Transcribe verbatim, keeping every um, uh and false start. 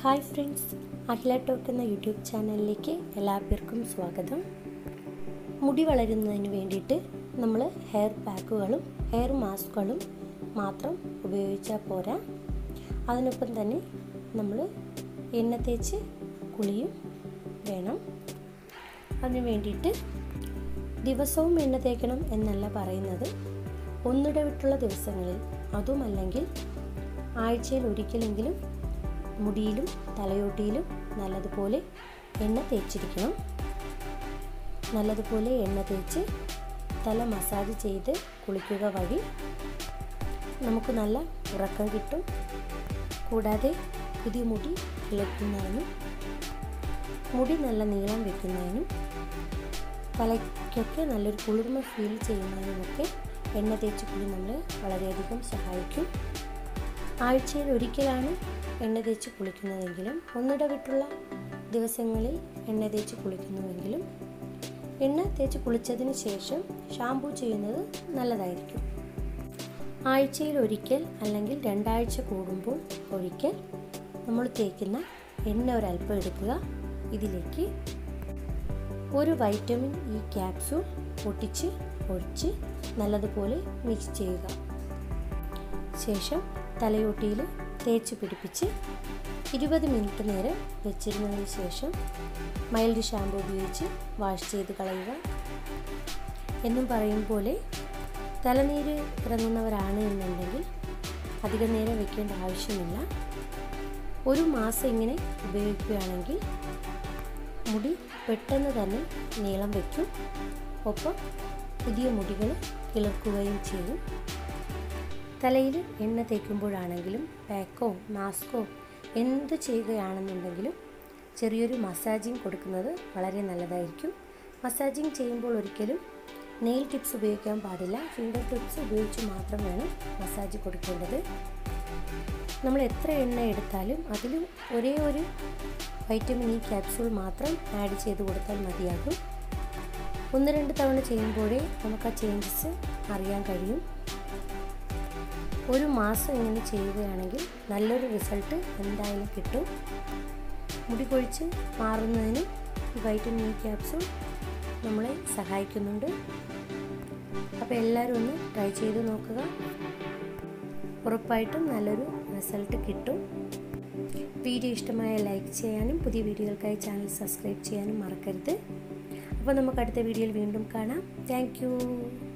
Hi friends, Akhila talk എന്ന YouTube ചാനലിലേക്ക് എല്ലാവർക്കും സ്വാഗതം. മുടി വളരുന്നതിന് വേണ്ടിയിട്ട് നമ്മൾ ഹെയർ പാക്കുകളും ഹെയർ മാസ്കുകളും മാത്രം ഉപയോഗിച്ചാൽ പോരാ. അതിനൊപ്പം തന്നെ നമ്മൾ എണ്ണ തേച്ച് കുളിയും വേണം. അതിന് വേണ്ടിയിട്ട് ദിവസവും എണ്ണ തേക്കണം എന്നല്ല പറയുന്നത്. ഒന്നിടവിട്ടുള്ള ദിവസങ്ങളിൽ, അതുമല്ലെങ്കിൽ ആഴ്ചയിൽ ഒരിക്കലെങ്കിലും മുടിയിലും തലയോട്ടിയിലും നല്ലതുപോലെ എണ്ണ തേച്ചിരിക്കണം. നല്ലതുപോലെ എണ്ണ തേച്ച് തല മസാജ് ചെയ്ത് കുളിക്കുക വഴി നമുക്ക് നല്ല ഉറക്കം കിട്ടും. കൂടാതെ പുതിയ മുടി കിളിർക്കുന്നതിനും മുടി നല്ല നീളം വയ്ക്കുന്നതിനും തലയ്ക്കൊക്കെ നല്ലൊരു കുളിർമ ഫീൽ ചെയ്യുന്നതിനുമൊക്കെ എണ്ണ തേച്ച് കുളി നമ്മളെ വളരെയധികം സഹായിക്കും. ആഴ്ചയിൽ ഒരിക്കലാണ് എണ്ണ തേച്ച് കുളിക്കുന്നതെങ്കിലും ഒന്നിടവിട്ടുള്ള ദിവസങ്ങളിൽ എണ്ണ തേച്ച് കുളിക്കുന്നുവെങ്കിലും എണ്ണ തേച്ച് കുളിച്ചതിന് ശേഷം ഷാമ്പൂ ചെയ്യുന്നത് നല്ലതായിരിക്കും. ആഴ്ചയിൽ ഒരിക്കൽ അല്ലെങ്കിൽ രണ്ടാഴ്ച കൂടുമ്പോൾ ഒരിക്കൽ നമ്മൾ തേക്കുന്ന എണ്ണ ഒരല്പം എടുക്കുക. ഇതിലേക്ക് ഒരു വൈറ്റമിൻ ഇ ക്യാപ്സ്യൂൾ പൊട്ടിച്ച് ഒഴിച്ച് നല്ലതുപോലെ മിക്സ് ചെയ്യുക. ശേഷം തലയോട്ടിയിൽ തേച്ച് പിടിപ്പിച്ച് ഇരുപത് മിനിറ്റ് നേരം വെച്ചിരുന്നതിന് ശേഷം മൈൽഡ് ഷാമ്പു ഉപയോഗിച്ച് വാഷ് ചെയ്ത് കളയുക. എന്നും പറയും പോലെ തലനീര് ഇറങ്ങുന്നവരാണ് എന്നുണ്ടെങ്കിൽ അധികം നേരം വെക്കേണ്ട ആവശ്യമില്ല. ഒരു മാസം ഇങ്ങനെ ഉപയോഗിക്കുകയാണെങ്കിൽ മുടി പെട്ടെന്ന് തന്നെ നീളം വയ്ക്കും. ഒപ്പം പുതിയ മുടികൾ കിളിർക്കുകയും ചെയ്യും. തലയിൽ എണ്ണ തേക്കുമ്പോഴാണെങ്കിലും പാക്കോ മാസ്കോ എന്ത് ചെയ്യുകയാണെന്നുണ്ടെങ്കിലും ചെറിയൊരു മസാജിങ് കൊടുക്കുന്നത് വളരെ നല്ലതായിരിക്കും. മസാജിങ് ചെയ്യുമ്പോൾ ഒരിക്കലും നെയിൽ ടിപ്സ് ഉപയോഗിക്കാൻ പാടില്ല. ഫിംഗർ ടിപ്സ് ഉപയോഗിച്ച് മാത്രം വേണം മസാജ് കൊടുക്കേണ്ടത്. നമ്മൾ എത്ര എണ്ണ എടുത്താലും അതിൽ ഒരേ ഒരു വൈറ്റമിൻ ഇ ക്യാപ്സ്യൂൾ മാത്രം ആഡ് ചെയ്ത് കൊടുത്താൽ മതിയാകും. ഒന്ന് രണ്ട് തവണ ചെയ്യുമ്പോഴേ നമുക്ക് ആ ചേഞ്ചസ് അറിയാൻ കഴിയും. ഒരു മാസം ഇങ്ങനെ ചെയ്യുകയാണെങ്കിൽ നല്ലൊരു റിസൾട്ട് എന്തായാലും കിട്ടും. മുടി കൊഴിച്ച് മാറുന്നതിന് ഈ വൈറ്റമിൻ ഇ ക്യാപ്സ്യൂൾ നമ്മളെ സഹായിക്കുന്നുണ്ട്. അപ്പോൾ എല്ലാവരും ഒന്ന് ട്രൈ ചെയ്ത് നോക്കുക. ഉറപ്പായിട്ടും നല്ലൊരു റിസൾട്ട് കിട്ടും. വീഡിയോ ഇഷ്ടമായ ലൈക്ക് ചെയ്യാനും പുതിയ വീഡിയോകൾക്കായി ചാനൽ സബ്സ്ക്രൈബ് ചെയ്യാനും മറക്കരുത്. അപ്പോൾ നമുക്ക് അടുത്ത വീഡിയോയിൽ വീണ്ടും കാണാം. Thank U.